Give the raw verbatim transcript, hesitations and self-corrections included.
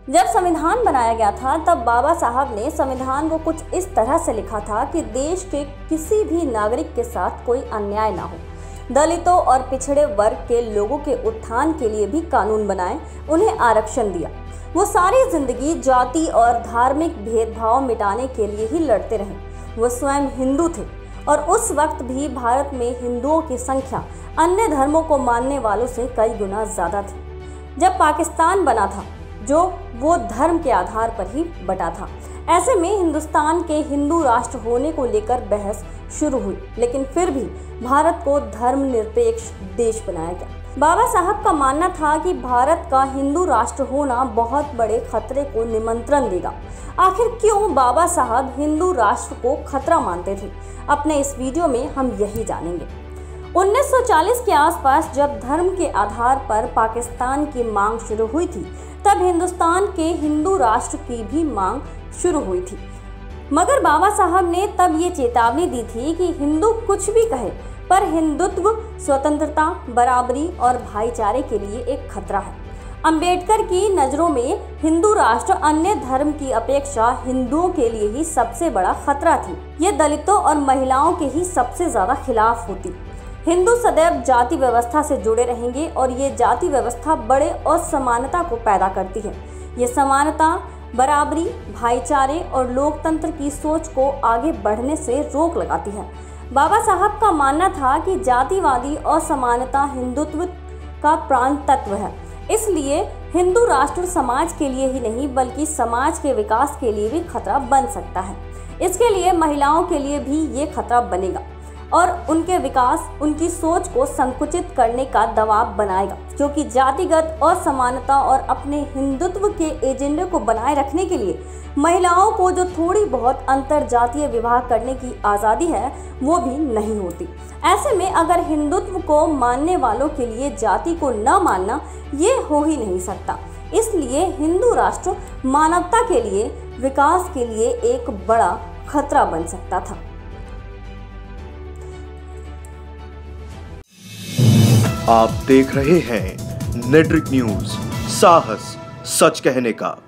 जब संविधान बनाया गया था तब बाबा साहब ने संविधान को कुछ इस तरह से लिखा था कि देश के किसी भी नागरिक के साथ कोई अन्याय ना हो। दलितों और पिछड़े वर्ग के लोगों के उत्थान के लिए भी कानून बनाए, उन्हें आरक्षण दिया। वो सारी जिंदगी जाति और धार्मिक भेदभाव मिटाने के लिए ही लड़ते रहे। वो स्वयं हिंदू थे और उस वक्त भी भारत में हिंदुओं की संख्या अन्य धर्मों को मानने वालों से कई गुना ज्यादा थी। जब पाकिस्तान बना था जो वो धर्म के आधार पर ही बटा था, ऐसे में हिंदुस्तान के हिंदू राष्ट्र होने को लेकर बहस शुरू हुई, लेकिन फिर भी भारत को धर्मनिरपेक्ष देश बनाया गया। बाबा साहब का मानना था कि भारत का हिंदू राष्ट्र होना बहुत बड़े खतरे को निमंत्रण देगा। आखिर क्यों बाबा साहब हिंदू राष्ट्र को खतरा मानते थे, अपने इस वीडियो में हम यही जानेंगे। उन्नीस सौ चालीस के आसपास जब धर्म के आधार पर पाकिस्तान की मांग शुरू हुई थी, तब हिंदुस्तान के हिंदू राष्ट्र की भी मांग शुरू हुई थी। मगर बाबा साहब ने तब ये चेतावनी दी थी कि हिंदू कुछ भी कहे, पर हिंदुत्व स्वतंत्रता, बराबरी और भाईचारे के लिए एक खतरा है। अंबेडकर की नज़रों में हिंदू राष्ट्र अन्य धर्म की अपेक्षा हिंदुओं के लिए ही सबसे बड़ा खतरा थी। ये दलितों और महिलाओं के ही सबसे ज्यादा खिलाफ होती। हिंदू सदैव जाति व्यवस्था से जुड़े रहेंगे और ये जाति व्यवस्था बड़े असमानता को पैदा करती है। ये समानता, बराबरी, भाईचारे और लोकतंत्र की सोच को आगे बढ़ने से रोक लगाती है। बाबा साहब का मानना था कि जातिवादी असमानता हिंदुत्व का प्राण तत्व है। इसलिए हिंदू राष्ट्र समाज के लिए ही नहीं बल्कि समाज के विकास के लिए भी खतरा बन सकता है। इसके लिए महिलाओं के लिए भी ये खतरा बनेगा और उनके विकास, उनकी सोच को संकुचित करने का दबाव बनाएगा, क्योंकि जातिगत असमानता और अपने हिंदुत्व के एजेंडे को बनाए रखने के लिए महिलाओं को जो थोड़ी बहुत अंतर जातीय विवाह करने की आज़ादी है वो भी नहीं होती। ऐसे में अगर हिंदुत्व को मानने वालों के लिए जाति को न मानना ये हो ही नहीं सकता। इसलिए हिंदू राष्ट्र मानवता के लिए, विकास के लिए एक बड़ा खतरा बन सकता था। आप देख रहे हैं नेट्रिक न्यूज, साहस सच कहने का।